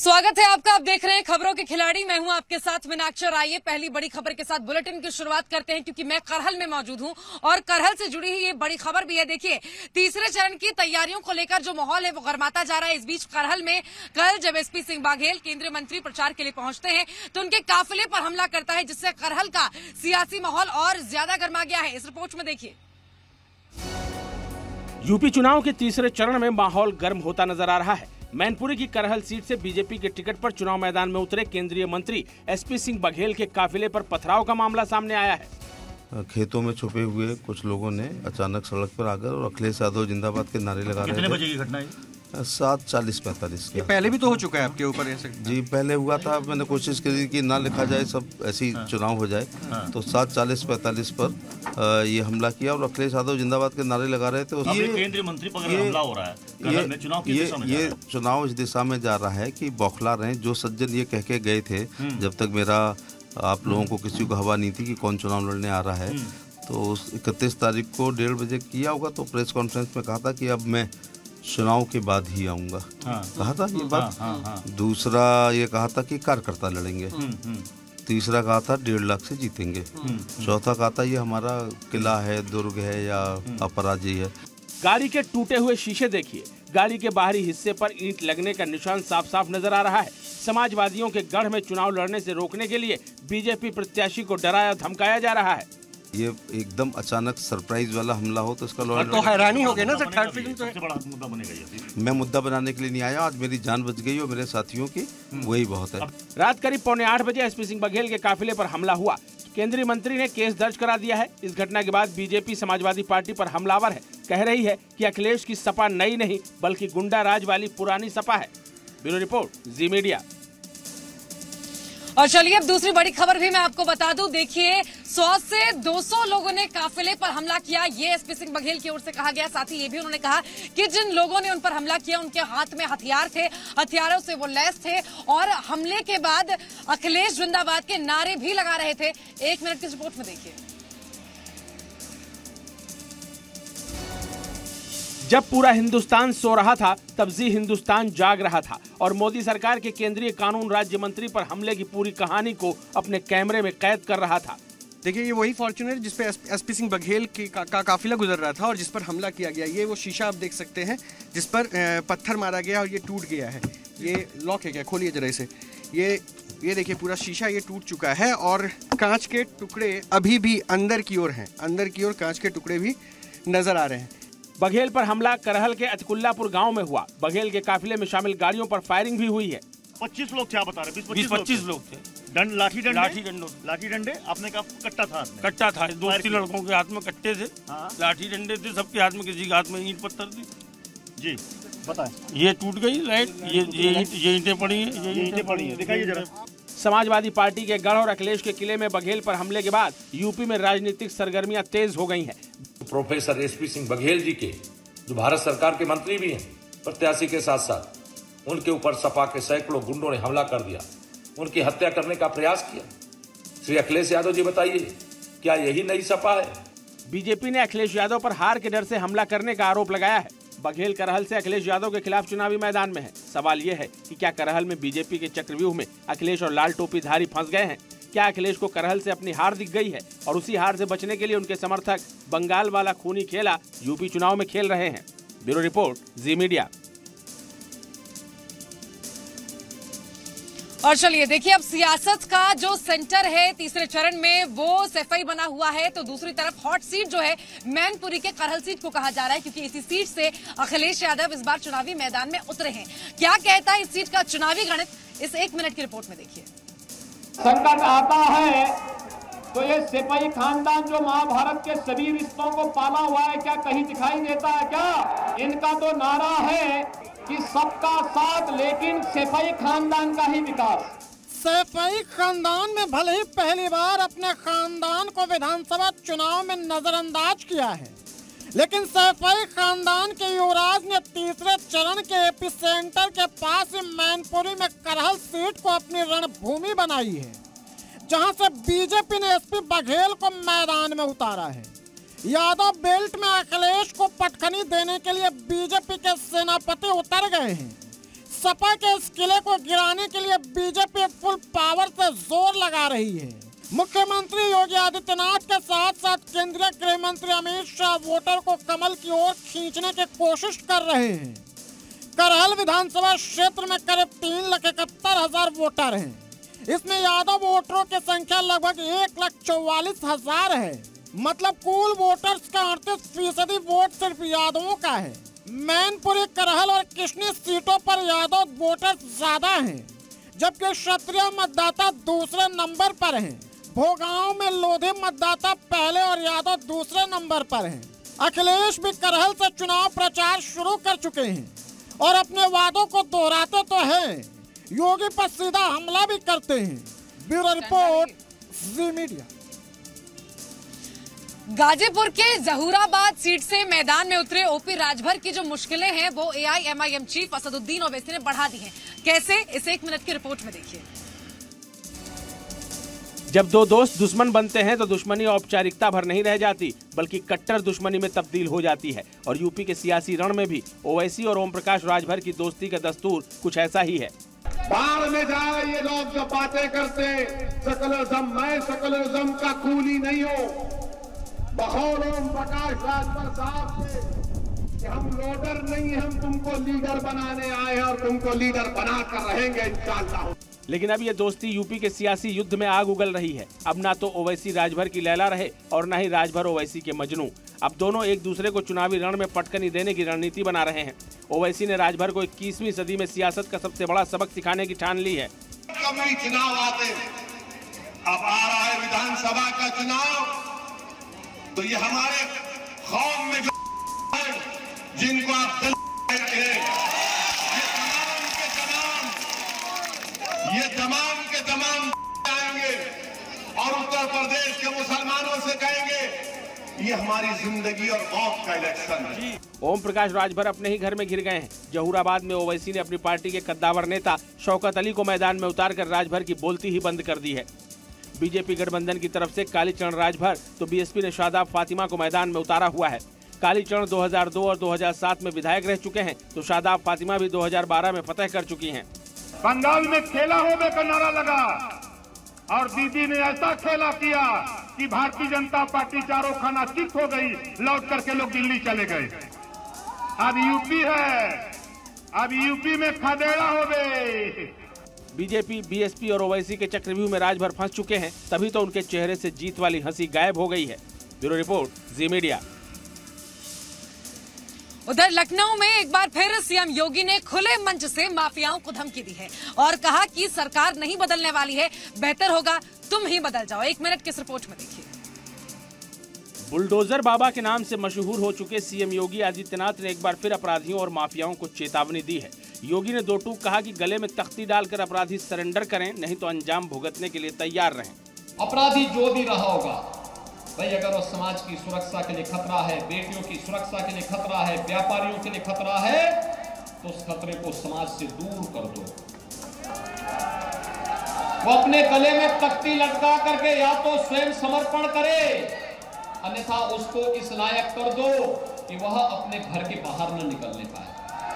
स्वागत है आपका। आप देख रहे हैं खबरों के खिलाड़ी। मैं हूं आपके साथ मीनाक्षी। आइए पहली बड़ी खबर के साथ बुलेटिन की शुरुआत करते हैं, क्योंकि मैं करहल में मौजूद हूं और करहल से जुड़ी हुई ये बड़ी खबर भी है। देखिए, तीसरे चरण की तैयारियों को लेकर जो माहौल है वो गरमाता जा रहा है। इस बीच करहल में कल जब एसपी सिंह बघेल केंद्रीय मंत्री प्रचार के लिए पहुंचते हैं तो उनके काफिले पर हमला करता है, जिससे करहल का सियासी माहौल और ज्यादा गर्मा गया है। इस रिपोर्ट में देखिए। यूपी चुनाव के तीसरे चरण में माहौल गर्म होता नजर आ रहा है। मैनपुरी की करहल सीट से बीजेपी के टिकट पर चुनाव मैदान में उतरे केंद्रीय मंत्री एसपी सिंह बघेल के काफिले पर पथराव का मामला सामने आया है। खेतों में छुपे हुए कुछ लोगों ने अचानक सड़क पर आकर और अखिलेश यादव जिंदाबाद के नारे लगा रहे थे। कितने बजे की घटना है? 7:40-45 ये पहले भी तो हो चुका है आपके ऊपर ऐसे? जी, पहले हुआ था। मैंने कोशिश करी कि ना लिखा जाए, सब ऐसी चुनाव हो जाए। तो 7:40-45 पर ये हमला किया और अखिलेश यादव जिंदाबाद के नारे लगा रहे थे। ये केंद्रीय मंत्री पर हमला हो रहा है। ये चुनाव इस दिशा में जा रहा है कि बौखला रहे। जो सज्जन ये कह के गए थे जब तक मेरा आप लोगों को किसी को हवा नहीं थी कि कौन चुनाव लड़ने आ रहा है, तो 31 तारीख को 1:30 बजे किया होगा तो प्रेस कॉन्फ्रेंस में कहा था कि अब मैं चुनाव के बाद ही आऊंगा। कहा था ये बात। दूसरा ये कहा था कि कार्यकर्ता लड़ेंगे। तीसरा कहा था 1.5 लाख से जीतेंगे। चौथा कहा था ये हमारा किला है, दुर्ग है या अपराजय है। गाड़ी के टूटे हुए शीशे देखिए। गाड़ी के बाहरी हिस्से पर ईंट लगने का निशान साफ साफ नजर आ रहा है। समाजवादियों के गढ़ में चुनाव लड़ने से रोकने के लिए बीजेपी प्रत्याशी को डराया धमकाया जा रहा है। ये एकदम अचानक सरप्राइज वाला हमला हो तो इसका तो हैरानी हो गई ना सर। थर्ड फिल्म तो सबसे बड़ा मुद्दा बनेगा ये। मैं मुद्दा बनाने के लिए नहीं आया। आज मेरी जान बच गई और मेरे साथियों की, वही बहुत है। रात करीब 7:45 बजे एसपी सिंह बघेल के काफिले पर हमला हुआ। केंद्रीय मंत्री ने केस दर्ज करा दिया है। इस घटना के बाद बीजेपी समाजवादी पार्टी पर हमलावर है। कह रही है कि अखिलेश की सपा नई नहीं बल्कि गुंडा राज वाली पुरानी सपा है। Bureau report, Zee media. और चलिए अब दूसरी बड़ी खबर भी मैं आपको बता दूं। देखिए, 100 से 200 लोगों ने काफिले पर हमला किया, ये एसपी सिंह बघेल की ओर से कहा गया। साथ ही ये भी उन्होंने कहा कि जिन लोगों ने उन पर हमला किया उनके हाथ में हथियार थे, हथियारों से वो लैस थे और हमले के बाद अखिलेश जिंदाबाद के नारे भी लगा रहे थे। 1 मिनट की रिपोर्ट में देखिए। जब पूरा हिंदुस्तान सो रहा था तब जी हिंदुस्तान जाग रहा था और मोदी सरकार के केंद्रीय कानून राज्य मंत्री पर हमले की पूरी कहानी को अपने कैमरे में कैद कर रहा था। देखिए, ये वही फॉर्च्यूनर जिसपे एसपी सिंह बघेल का काफिला गुजर रहा था और जिस पर हमला किया गया। ये वो शीशा आप देख सकते हैं जिस पर पत्थर मारा गया और ये टूट गया है। ये लॉक है क्या? खोलिए जरा इसे। ये देखिए, पूरा शीशा ये टूट चुका है और कांच के टुकड़े अभी भी अंदर की ओर हैं। अंदर की ओर कांच के टुकड़े भी नजर आ रहे हैं। बघेल पर हमला करहल के अतकुल्लापुर गांव में हुआ। बघेल के काफिले में शामिल गाड़ियों पर फायरिंग भी हुई है। 25 लोग क्या बता रहे? 20-25 लोग थे। लाठी डंडे। आपने कहा कट्टा था? कट्टा था। 2-3 लड़कों के हाथ में कट्टे थे। लाठी डंडे थे सबके हाथ में। किसी के हाथ में ईंट पत्थर थी। जी बताएं। ये टूट गई लाइट। ये ईंटें पड़ी हैं। दिखाइए जरा। समाजवादी पार्टी के गढ़ और अखिलेश के किले में बघेल पर हमले के बाद यूपी में राजनीतिक सरगर्मियां तेज हो गई हैं। प्रोफेसर एसपी सिंह बघेल जी के, जो भारत सरकार के मंत्री भी हैं, प्रत्याशी के साथ साथ उनके ऊपर सपा के सैकड़ों गुंडों ने हमला कर दिया, उनकी हत्या करने का प्रयास किया। श्री अखिलेश यादव जी बताइए, क्या यही नई सपा है? बीजेपी ने अखिलेश यादव पर हार के डर से हमला करने का आरोप लगाया है। बघेल करहल से अखिलेश यादव के खिलाफ चुनावी मैदान में है। सवाल यह है कि क्या करहल में बीजेपी के चक्रव्यूह में अखिलेश और लाल टोपीधारी फंस गए हैं? क्या अखिलेश को करहल से अपनी हार दिख गई है और उसी हार से बचने के लिए उनके समर्थक बंगाल वाला खूनी खेला यूपी चुनाव में खेल रहे हैं? Bureau report, Zee media. और चलिए देखिए, अब सियासत का जो सेंटर है तीसरे चरण में वो सैफई बना हुआ है, तो दूसरी तरफ हॉट सीट जो है मैनपुरी के करहल सीट को कहा जा रहा है, क्योंकि इसी सीट से अखिलेश यादव इस बार चुनावी मैदान में उतरे हैं। क्या कहता है इस सीट का चुनावी गणित, इस 1 मिनट की रिपोर्ट में देखिए। संकट आता है तो ये सिपाही खानदान जो महाभारत के सभी रिश्तों को पाला हुआ है, क्या कहीं दिखाई देता है क्या? इनका तो नारा है कि सबका साथ, लेकिन सिपाही खानदान का ही विकास। सिपाही खानदान में भले ही पहली बार अपने खानदान को विधानसभा चुनाव में नजरअंदाज किया है, लेकिन सिपाही खानदान के युवराज ने तीसरे चरण के एपिसेंटर के पास मैनपुरी में करहल सीट को अपनी रणभूमि बनाई है, जहां से बीजेपी ने एसपी बघेल को मैदान में उतारा है। यादव बेल्ट में अखिलेश को पटखनी देने के लिए बीजेपी के सेनापति उतर गए हैं। सपा के इस किले को गिराने के लिए बीजेपी फुल पावर से जोर लगा रही है। मुख्यमंत्री योगी आदित्यनाथ के साथ साथ केंद्रीय गृह मंत्री अमित शाह वोटर को कमल की ओर खींचने की कोशिश कर रहे हैं। करहल विधानसभा क्षेत्र में करीब 3,71,000 वोटर हैं। इसमें यादव वोटरों की संख्या लगभग 1,44,000 है। मतलब कुल वोटर्स का 38% वोट सिर्फ यादवों का है। मैनपुरी, करहल और किशनी सीटों पर यादव वोटर्स ज्यादा हैं, जबकि क्षत्रिय मतदाता दूसरे नंबर पर हैं। भोगांव में लोधी मतदाता पहले और यादव दूसरे नंबर पर हैं। अखिलेश भी करहल से चुनाव प्रचार शुरू कर चुके हैं और अपने वादों को दोहराते तो हैं, योगी पर सीधा हमला भी करते हैं। Bureau report, Zee media. Ghazipur के जहूराबाद सीट से मैदान में उतरे ओपी राजभर की जो मुश्किलें हैं वो AIMIM चीफ असदुद्दीन ओवैसी ने बढ़ा दी हैं। कैसे, इसे 1 मिनट की रिपोर्ट में देखिए। जब दो दोस्त दुश्मन बनते हैं तो दुश्मनी औपचारिकता भर नहीं रह जाती, बल्कि कट्टर दुश्मनी में तब्दील हो जाती है। और यूपी के सियासी रण में भी ओवैसी और ओम प्रकाश राजभर की दोस्ती का दस्तूर कुछ ऐसा ही है। बाहर में जाए ये लोग जो बातें करते, सेकुलरिज्म, मैं सेकुलरिज्म का कूली नहीं हूँ। बखौल ओम प्रकाश राजभर साहब से कि हम लोडर नहीं, हम तुमको लीडर बनाने आए हैं और तुमको लीडर बनाकर रहेंगे इंशाअल्लाह। लेकिन अब ये दोस्ती यूपी के सियासी युद्ध में आग उगल रही है। अब ना तो ओवैसी राजभर की लैला रहे और ना ही राजभर ओवैसी के मजनू। अब दोनों एक दूसरे को चुनावी रण में पटकनी देने की रणनीति बना रहे हैं। ओवैसी ने राजभर को 21वीं सदी में सियासत का सबसे बड़ा सबक सिखाने की ठान ली है। कभी चुनाव आते, अब आ रहा है विधानसभा का चुनाव, तो ये हमारे कौम में जो है, जिनको आप कहते हैं, ये तमाम के तमाम आएंगे और उत्तर प्रदेश के मुसलमानों से कहेंगे ये हमारी जिंदगी और मौत का इलेक्शन है। ओम प्रकाश राजभर अपने ही घर में घिर गए हैं। जहूराबाद में ओवैसी ने अपनी पार्टी के कद्दावर नेता शौकत अली को मैदान में उतारकर राजभर की बोलती ही बंद कर दी है। बीजेपी गठबंधन की तरफ से कालीचरण राजभर तो बीएसपी ने शादाब फातिमा को मैदान में उतारा हुआ है। कालीचरण 2002 और 2007 में विधायक रह चुके हैं, तो शादाब फातिमा भी 2012 में फतह कर चुकी हैं। बंगाल में खेला होवे का नारा लगा और दीदी ने ऐसा खेला किया कि भारतीय जनता पार्टी चारों खाना चित हो गई, लौट करके लोग दिल्ली चले गए। अब यूपी है, अब यूपी में खदेड़ा होवे। बीजेपी, बीएसपी और ओवैसी के चक्रव्यूह में राजभर फंस चुके हैं, तभी तो उनके चेहरे से जीत वाली हंसी गायब हो गई है। Bureau report, Zee media. उधर लखनऊ में एक बार फिर सीएम योगी ने खुले मंच से माफियाओं को धमकी दी है और कहा कि सरकार नहीं बदलने वाली है, बेहतर होगा तुम ही बदल जाओ। 1 मिनट की इस रिपोर्ट में देखिए। बुलडोजर बाबा के नाम से मशहूर हो चुके सीएम योगी आदित्यनाथ ने एक बार फिर अपराधियों और माफियाओं को चेतावनी दी है। योगी ने 2 टूक कहा कि गले में तख्ती डालकर अपराधी सरेंडर करें, नहीं तो अंजाम भुगतने के लिए तैयार रहें। अपराधी जो भी रहा होगा भाई, अगर वो समाज की सुरक्षा के लिए खतरा है, बेटियों की सुरक्षा के लिए खतरा है, व्यापारियों के लिए खतरा है, तो उस खतरे को समाज से दूर कर दो। वो अपने गले में तख्ती लटका करके या तो स्वयं समर्पण करे, अन्यथा उसको इस लायक कर दो कि वह अपने घर के बाहर न निकलने पाए।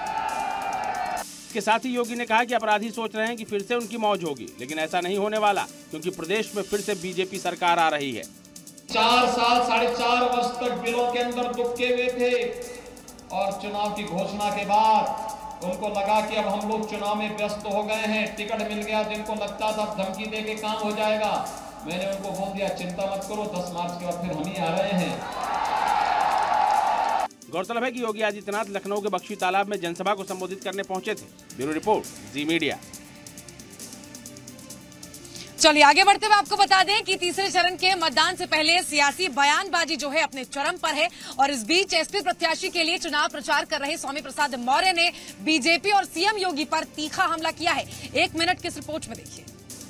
इसके साथ ही योगी ने कहा कि अपराधी सोच रहे हैं कि फिर से उनकी मौज होगी, लेकिन ऐसा नहीं होने वाला, क्योंकि प्रदेश में फिर से बीजेपी सरकार आ रही है। 4 साल 4.5 वर्ष तक बिलों के अंदर दुबके हुए थे और चुनाव की घोषणा के बाद उनको लगा कि अब हम लोग चुनाव में व्यस्त हो गए हैं, टिकट मिल गया। जिनको लगता था धमकी दे के काम हो जाएगा, मैंने उनको बोल दिया चिंता मत करो, 10 मार्च के बाद फिर हम ही आ रहे हैं। गौरतलब है कि योगी आदित्यनाथ लखनऊ के बख्शी तालाब में जनसभा को संबोधित करने पहुंचे थे। Bureau report, Zee media. चलिए आगे बढ़ते हुए आपको बता दें कि तीसरे चरण के मतदान से पहले सियासी बयानबाजी जो है अपने चरम पर है और इस बीच एसपी प्रत्याशी के लिए चुनाव प्रचार कर रहे स्वामी प्रसाद मौर्य ने बीजेपी और सीएम योगी पर तीखा हमला किया है। 1 मिनट की इस रिपोर्ट में देखिए।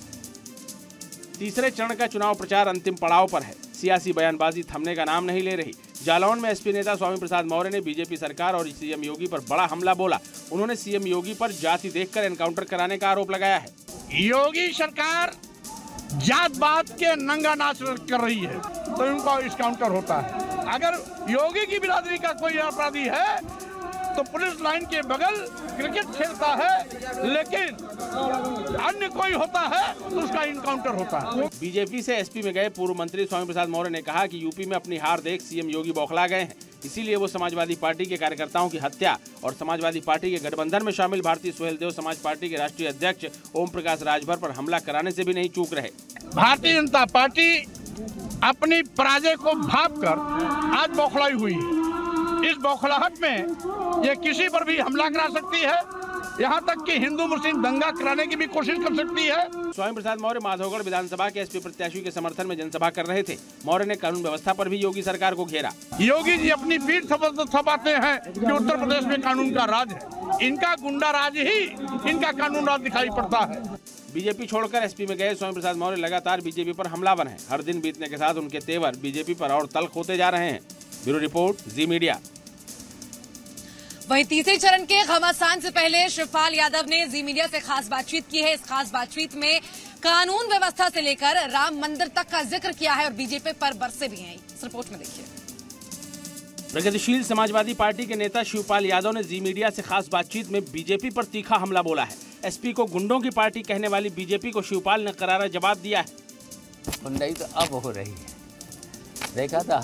तीसरे चरण का चुनाव प्रचार अंतिम पड़ाव पर है। सियासी बयानबाजी थमने का नाम नहीं ले रही। जालौन में एसपी नेता स्वामी प्रसाद मौर्य ने बीजेपी सरकार और सीएम योगी पर बड़ा हमला बोला। उन्होंने सीएम योगी पर जाति देखकर एनकाउंटर कराने का आरोप लगाया है। योगी सरकार जात बात के नंगा नाच कर रही है तो उनका इस काउंटर होता है। अगर योगी की बिरादरी का कोई अपराधी है तो पुलिस लाइन के बगल क्रिकेट खेलता है, लेकिन अन्य कोई होता है तो उसका इनकाउंटर होता है। बीजेपी से एसपी में गए पूर्व मंत्री स्वामी प्रसाद मौर्य ने कहा कि यूपी में अपनी हार देख सीएम योगी बौखला गए हैं, इसीलिए वो समाजवादी पार्टी के कार्यकर्ताओं की हत्या और समाजवादी पार्टी के गठबंधन में शामिल भारतीय सुहेलदेव समाज पार्टी के राष्ट्रीय अध्यक्ष ओम प्रकाश राजभर पर हमला कराने से भी नहीं चूक रहे। भारतीय जनता पार्टी अपनी पराजय को भांपकर आज बौखलाई हुई है। इस बौखलाहट में ये किसी पर भी हमला करा सकती है, यहाँ तक कि हिंदू मुस्लिम दंगा कराने की भी कोशिश कर सकती है। स्वामी प्रसाद मौर्य माधोगढ़ विधानसभा के एसपी प्रत्याशी के समर्थन में जनसभा कर रहे थे। मौर्य ने कानून व्यवस्था पर भी योगी सरकार को घेरा। योगी जी अपनी पीठ थपाते हैं कि उत्तर प्रदेश में कानून का राज है, इनका गुंडा राज ही इनका कानून राज दिखाई पड़ता है। बीजेपी छोड़कर एसपी में गए स्वामी प्रसाद मौर्य लगातार बीजेपी पर हमलावर हैं। हर दिन बीतने के साथ उनके तेवर बीजेपी पर और तल्ख होते जा रहे हैं। Bureau report, Zee media. वहीं तीसरे चरण के घमासान से पहले शिवपाल यादव ने जी मीडिया से खास बातचीत की है। इस खास बातचीत में कानून व्यवस्था से लेकर राम मंदिर तक का जिक्र किया है और बीजेपी पर बरसे भी हैं। इस रिपोर्ट में देखिए। प्रगतिशील समाजवादी पार्टी के नेता शिवपाल यादव ने जी मीडिया से खास बातचीत में बीजेपी पर तीखा हमला बोला है। एसपी को गुंडों की पार्टी कहने वाली बीजेपी को शिवपाल ने करारा जवाब दिया है। गुंडाई तो अब हो रही है, देखा था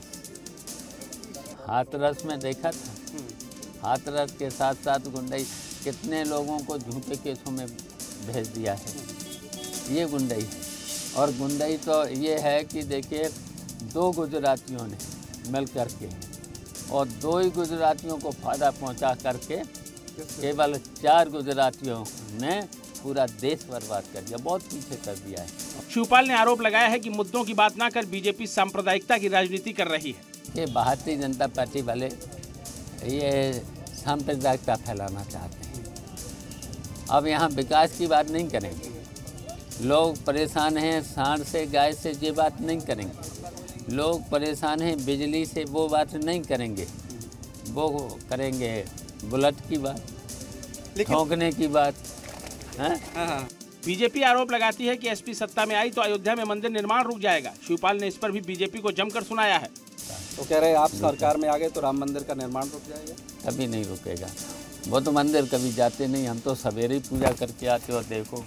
हाथरस में देखा था। हाथरस के साथ साथ गुंडाई कितने लोगों को झूठे केसों में भेज दिया है, ये गुंडाई है। और गुंडाई तो ये है कि देखिए, 2 गुजरातियों ने मिल करके और 2 ही गुजरातियों को फायदा पहुंचा करके केवल 4 गुजरातियों ने पूरा देश बर्बाद कर दिया, बहुत पीछे कर दिया है। शिवपाल ने आरोप लगाया है कि मुद्दों की बात ना कर बीजेपी सांप्रदायिकता की राजनीति कर रही है। ये भारतीय जनता पार्टी वाले ये सांप्रदायिकता फैलाना चाहते हैं। अब यहाँ विकास की बात नहीं करेंगे, लोग परेशान हैं सांड से गाय से, ये बात नहीं करेंगे। लोग परेशान हैं बिजली से, वो बात नहीं करेंगे। वो करेंगे बुलेट की बात, ठोकने की बात है। बीजेपी आरोप लगाती है कि एसपी सत्ता में आई तो अयोध्या में मंदिर निर्माण रुक जाएगा। शिवपाल ने इस पर भी बीजेपी को जमकर सुनाया है। तो कह रहे हैं आप सरकार में आ गए तो राम मंदिर का निर्माण रुक जाएगा? कभी नहीं रुकेगा। वो तो मंदिर कभी जाते नहीं, हम तो सवेरे ही पूजा करके आते और देखो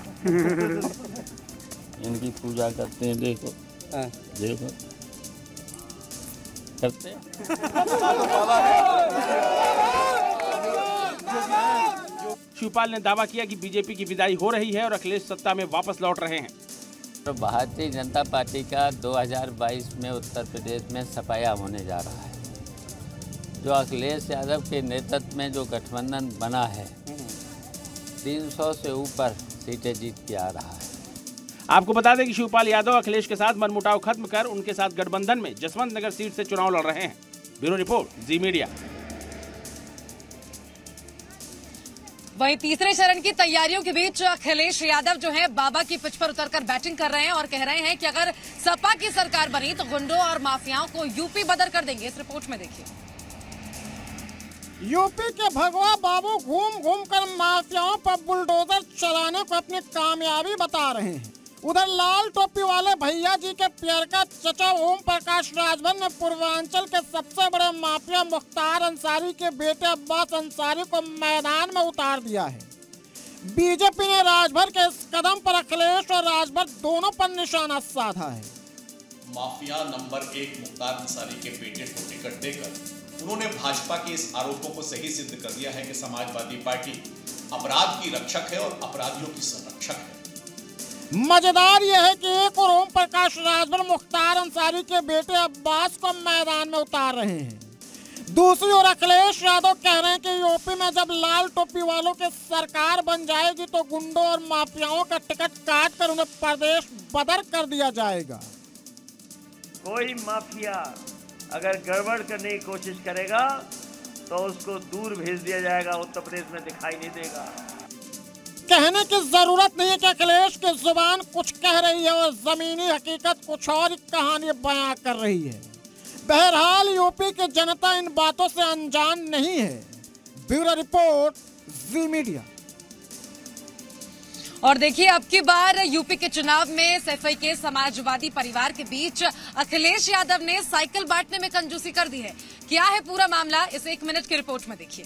इनकी पूजा करते हैं, देखो देखो करते हैं। शिवपाल ने दावा किया कि बीजेपी की विदाई हो रही है और अखिलेश सत्ता में वापस लौट रहे हैं। तो भारतीय जनता पार्टी का 2022 में उत्तर प्रदेश में सफाया होने जा रहा है। जो अखिलेश यादव के नेतृत्व में जो गठबंधन बना है, 300 से ऊपर सीटें जीत के आ रहा है। आपको बता दें कि शिवपाल यादव अखिलेश के साथ मनमुटाव खत्म कर उनके साथ गठबंधन में जसवंत नगर सीट से चुनाव लड़ रहे हैं। Bureau report, Zee media. वहीं तीसरे चरण की तैयारियों के बीच अखिलेश यादव जो है बाबा की पिच पर उतरकर बैटिंग कर रहे हैं और कह रहे हैं कि अगर सपा की सरकार बनी तो गुंडों और माफियाओं को यूपी बदर कर देंगे। इस रिपोर्ट में देखिए। यूपी के भगवा बाबू घूम घूम कर माफियाओं पर बुलडोजर चलाने को अपनी कामयाबी बता रहे हैं। उधर लाल टोपी वाले भैया जी के प्यार का चचा ओम प्रकाश राजभर ने पूर्वांचल के सबसे बड़े माफिया मुख्तार अंसारी के बेटे अब्बास अंसारी को मैदान में उतार दिया है। बीजेपी ने राजभर के इस कदम पर अखिलेश और राजभर दोनों पर निशाना साधा है। माफिया नंबर 1 मुख्तार अंसारी के बेटे को टिकट देकर उन्होंने भाजपा के इस आरोपों को सही सिद्ध कर दिया है कि समाजवादी पार्टी अपराध की रक्षक है और अपराधियों की संरक्षक है। मजेदार यह है कि एक और ओम प्रकाश राजभर मुख्तार अंसारी के बेटे अब्बास को मैदान में उतार रहे हैं। दूसरी ओर अखिलेश यादव कह रहे हैं कि यूपी में जब लाल टोपी वालों की सरकार बन जाएगी तो गुंडों और माफियाओं का टिकट काट कर उन्हें प्रदेश बदर कर दिया जाएगा। कोई माफिया अगर गड़बड़ करने की कोशिश करेगा तो उसको दूर भेज दिया जाएगा, उत्तर प्रदेश में दिखाई नहीं देगा। कहने की जरूरत नहीं है कि अखिलेश की जुबान कुछ कह रही है और जमीनी हकीकत कुछ और कहानी बयां कर रही है। बहरहाल यूपी की जनता इन बातों से अनजान नहीं है। Bureau report, Zee media. और देखिए, अब की बार यूपी के चुनाव में सफाई के समाजवादी परिवार के बीच अखिलेश यादव ने साइकिल बांटने में कंजूसी कर दी है, क्या है पूरा मामला, इस 1 मिनट की रिपोर्ट में देखिए।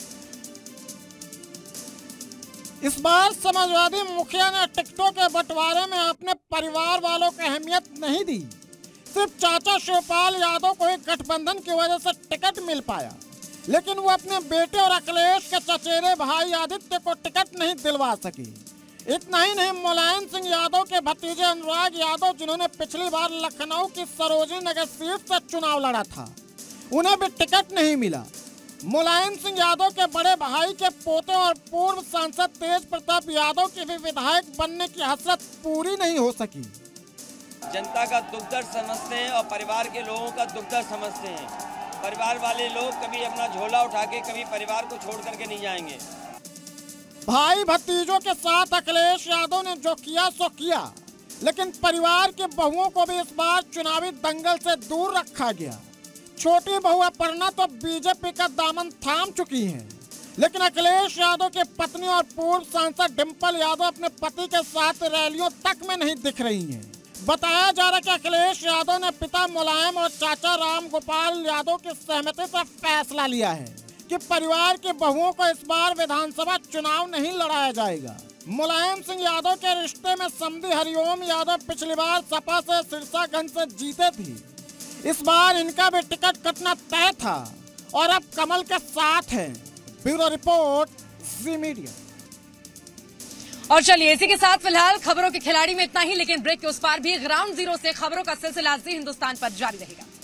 इस बार समाजवादी मुखिया ने टिकटों के बंटवारे में अपने परिवार वालों को अहमियत नहीं दी। सिर्फ चाचा शिवपाल यादव को ही गठबंधन की वजह से टिकट मिल पाया, लेकिन वो अपने बेटे और अखिलेश के चचेरे भाई आदित्य को टिकट नहीं दिलवा सकी। इतना ही नहीं, मुलायम सिंह यादव के भतीजे अनुराग यादव, जिन्होंने पिछली बार लखनऊ की सरोजनी नगर सीट से चुनाव लड़ा था, उन्हें भी टिकट नहीं मिला। मुलायम सिंह यादव के बड़े भाई के पोते और पूर्व सांसद तेज प्रताप यादव की भी विधायक बनने की हसरत पूरी नहीं हो सकी। जनता का दुख दर्द समझते हैं और परिवार के लोगों का दुख दर्द समझते हैं। परिवार वाले लोग कभी अपना झोला उठा के कभी परिवार को छोड़ करके नहीं जाएंगे। भाई भतीजों के साथ अखिलेश यादव ने जो किया सो किया, लेकिन परिवार के बहुओं को भी इस बार चुनावी दंगल से दूर रखा गया। छोटी बहू अपर्णा तो बीजेपी का दामन थाम चुकी हैं, लेकिन अखिलेश यादव के पत्नी और पूर्व सांसद डिम्पल यादव अपने पति के साथ रैलियों तक में नहीं दिख रही हैं। बताया जा रहा है कि अखिलेश यादव ने पिता मुलायम और चाचा राम गोपाल यादव की सहमति से फैसला लिया है कि परिवार के बहुओं को इस बार विधानसभा चुनाव नहीं लड़ाया जाएगा। मुलायम सिंह यादव के रिश्ते में समधी हरिओम यादव पिछली बार सपा से सिरसागंज से जीते थे। इस बार इनका भी टिकट कटना तय था और अब कमल के साथ है। Bureau report, Zee media. और चलिए इसी के साथ फिलहाल खबरों के खिलाड़ी में इतना ही, लेकिन ब्रेक के उस पार भी ग्राउंड जीरो से खबरों का सिलसिला जी हिंदुस्तान पर जारी रहेगा।